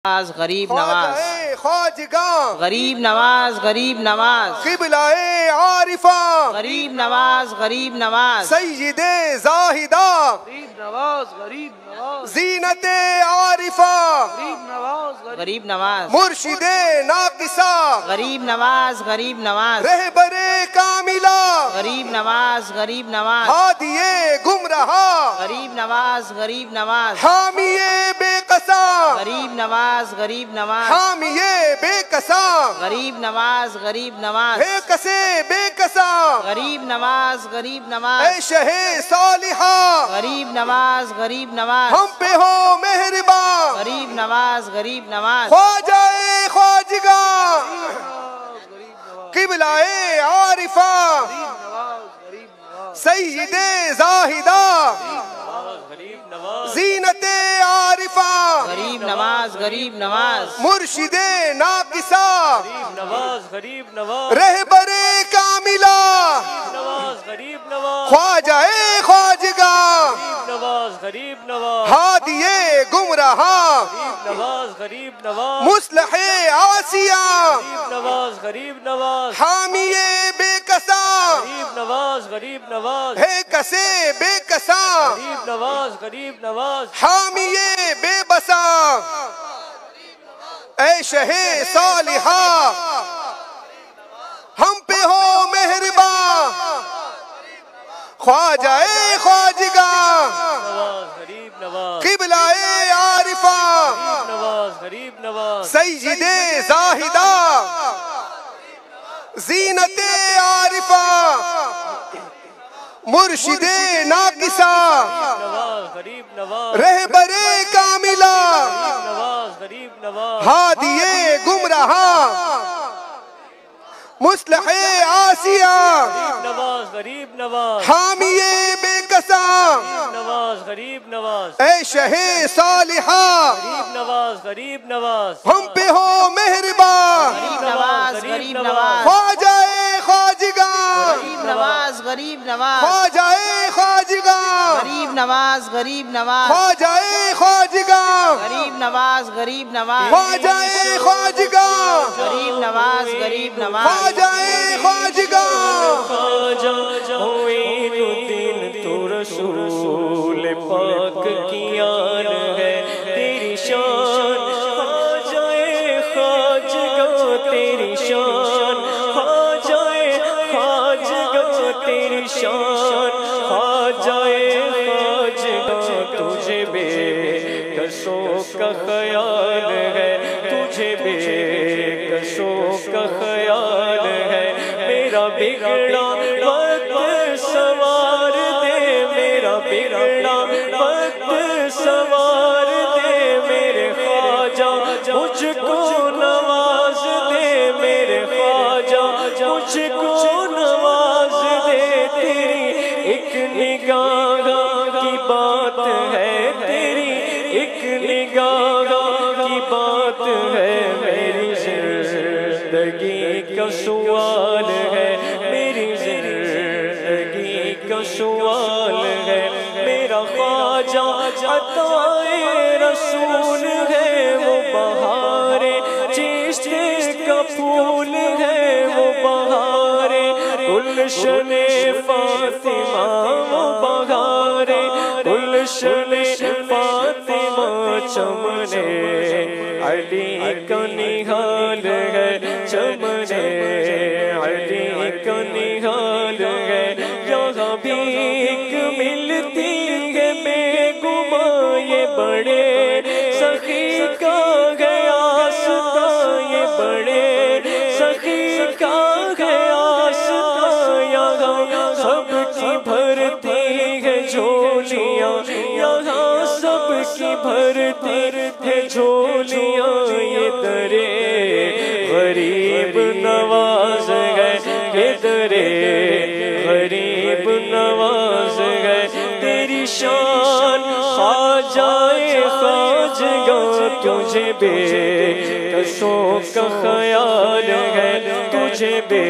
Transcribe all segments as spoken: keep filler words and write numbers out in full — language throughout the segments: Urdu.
غریب نواز خواجگاں غریب نواز غریب نواز قبلہ عارفاں غریب نواز غریب نواز سید زاہداں غریب نواز غریب نواز زینت عارفاں غریب نواز غریب نواز مرشد ناقصہ غریب نواز غریب نواز رہبر کاملہ غریب نواز غریب نواز ہادی گمراہ غریب نواز غریب نواز حامی بے قصاں غریب نواز غریب نواز حامی بے قصاں غریب نواز غریب نواز بے قصے بے قصاں غریب نواز غریب نواز اے شہ صالحہ غریب نواز غریب نواز ہم پہ ہو مہرباں غریب نواز غریب نواز خواجہ خواجگاں قبلہ عارفاں سید زاہداں زینت عارفاں غریب نواز غریب نواز مرشد ناقصہ نواز غریب نواز رہبر کاملہ نواز غریب نواز خواجہ خواجگاں نواز غریب نواز ہادی گمراہ نواز غریب نواز مصلح عاصیاں نواز غریب نواز حامی بے قصاں غریب نواز غریب نواز ہے کسے بے قصاں غریب نواز غریب نواز حامی بے بساں اے شہ صالحہ ہم پہ ہو مہرباں خواجہ خواجگاں نواز غریب نواز قبلہ عارفاں نواز غریب نواز سید زاہداں زینت عارفاں مرشد ناقصہ نواز غریب نواز رہبر کاملہ نواز غریب نواز ہادی گمراہ مصلح عاصیاں نواز غریب نواز حامی بے قصاں نواز غریب نواز اے شہ صالحہ غریب نواز غریب نواز ہم پہ ہو مہرباں غریب نواز غریب نواز خواجہ خواجگاں غریب نواز غریب نواز خواجہ خواجگاں غریب نواز غریب نواز خواجہ خواجگاں غریب نواز غریب نواز خواجہ خواجگاں غریب نواز غریب نواز خواجہ خواجگاں خواجہ معین الدین تو رسول پاک کی آن ہے تیری شان خواجہ خواجگاں تیری شان خواجہ خواجگاں تیری شان خواجہ خواجگاں تجھے بے کسوں کا خیال ہے تجھے بے کسوں کا خیال ہے میرا بگڑا وقت سوار دے میرا بگڑا وقت سوار دے میرے خواجہ مجھ کو نواز دے میرے خواجہ مجھ کو نواز دے تیری ایک نگاہ کی بات ہے تیری ایک نگاہ کی بات ہے میری زندگی کا سوال ہے میری زندگی کا سوال ہے میرا خواجہ عطائے رسول ہے وہ بہار چشت کا پھول ہے وہ بہار گلشن فاطمہ وہ بہار گلشن فاطمہ چمنے علی کا نہال ہے چمنے علی کا نہال ہے یہاں بھیک ملتی ہے بے گماں یہ بڑے سخی کا ہے آستا یہ بڑے سخی کا ہے آستا یہاں سب کی بھرتی ہے جھولیاں یہاں سب کی بھرتی ہے جھولیاں یہ درے غریب نواز ہے یہ درے غریب نواز ہے تیری شان خواجہ خواجگاں تجھے بے کسوں کا خیال ہے تجھے بے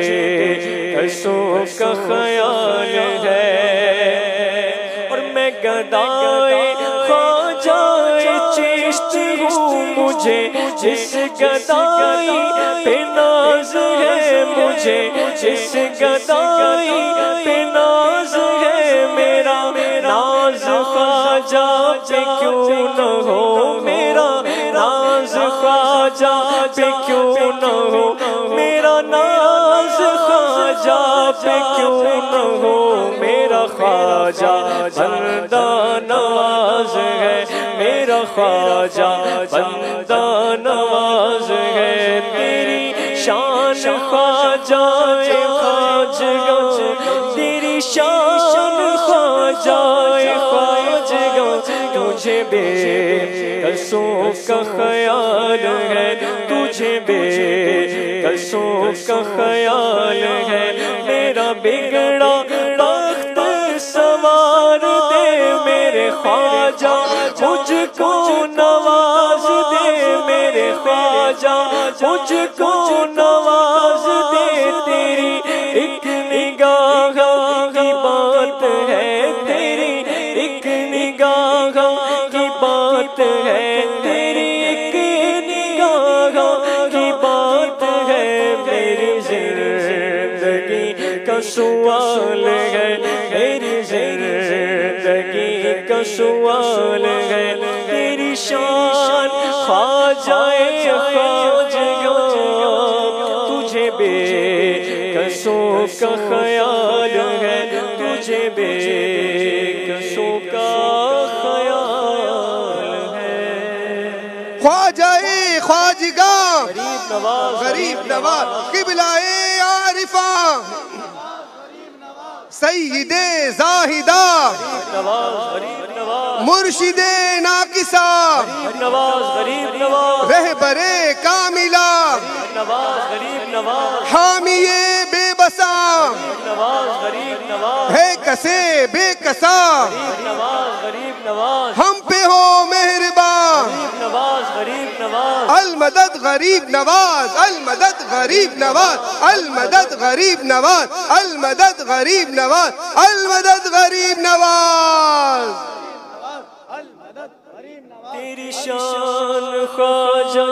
کسوں کا خیال ہے اور میں گدائے خواجہ چشت چشت ہوں مجھے جس گدائی پہ ناز ہے مجھے جس گدائی پہ ناز ہے میرا ناز خواجہ پہ کیوں نہ ہو میرا ناز خواجہ پہ کیوں نہ ہو میرا ناز خواجہ پہ کیوں نہ ہو میرا خواجہ بندہ نواز ہے میرا خواجہ بندہ نواز ہے تیری شان خواجہ خواجہ تیری شان خواجہ خواجہ تجھے بے قصوں کا خیال ہے تجھے بے قصوں کا خیال ہے میرا بگڑا بخت سوار دے میرے خواجہ مجھ کو نواز دے میرے خواجہ مجھ کو نواز دے تیری ایک نگاہ کی بات ہے تیری ایک نگاہ کی بات ہے تیری ایک نگاہ کی بات ہے میری زندگی کا سوال ہے میری زندگی کا سوال ہے تیری شان خواجہ خواجہ تجھے بے قصوں کا خیال ہے تجھے بے قصوں کا خیال ہے خواجہ خواجگاں غریب نواز غریب نواز قبلہ عارفاں سید زاہدہ نواز غریب نواز مرشد ناقصہ نواز غریب نواز رہبر کاملہ نواز غریب نواز حامی بے بساں نواز غریب نواز ہے کسے بے کسا نواز غریب نواز ہم پہ ہو مہربان نواز غریب نواز المدد غریب نواز المدد غریب نواز المدد غریب نواز المدد غریب نواز المدد غریب نواز تیری شان خواجہ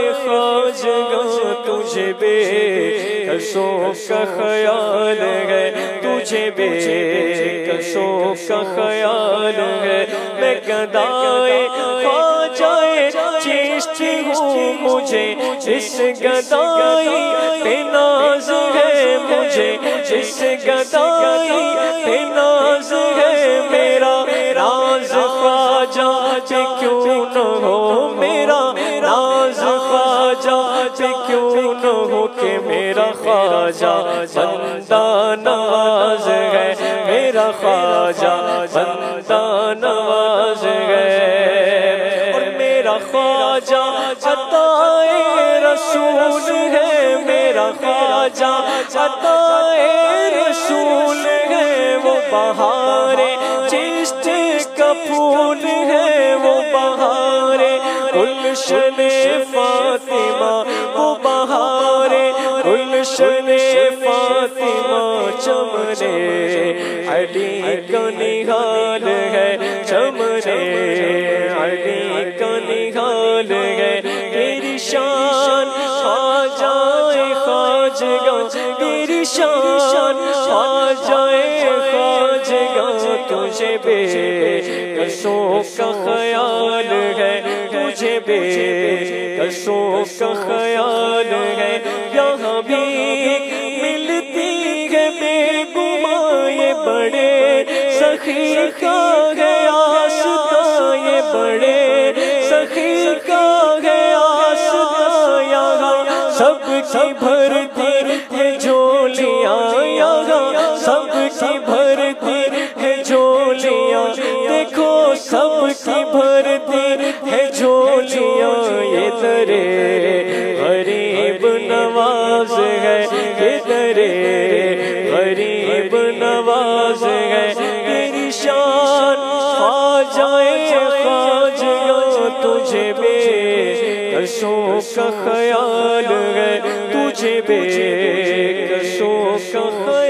خواجہ تجھے بے قصوں کا خیال ہے تجھے بے قصوں کا خیال ہے میں گدائے خواجہ چشت ہوں مجھے جس گدائی پہ ناز ہے مجھے جس گدائی پہ ناز ہے میرا ناز خواجہ پہ کیوں نہ ہو میرا ناز خواجہ پہ کیوں نہ ہو کہ میرا خواجہ بندہ نواز ہے میرا خواجہ بندہ نواز ہے اور میرا خواجہ عطائے رسول ہے میرا خواجہ عطائے رسول ہے وہ بہار چشت کا پھول ہے وہ بہار گلشن فاطمہ وہ بہار گلشن فاطمہ چمنے علی کا نہال ہے چمنے علی کا نہال ہے تیری شان خواجہ خواجہ تیری شان خواجہ خواجہ تجھے بے قصوں کا خیال ہے تجھے بے قصوں کا خیال ہے یہاں بھی ملتی ہے بے گماں یہ بڑے سخی کا ہے آستا یہ بڑے سخی کا ہے آستا یہاں سب کی بھرتی ہے جھولیاں یہاں سب کی بھرتی ہے جھولیاں دیکھو سب کی بھرتی ہے جھولیاں یہ درے غریب نواز ہے یہ درے غریب نواز ہے تیری شان خواجہ خواجہ تجھے بے قصوں کا خیال ہے تجھے بے قصوں کا خیال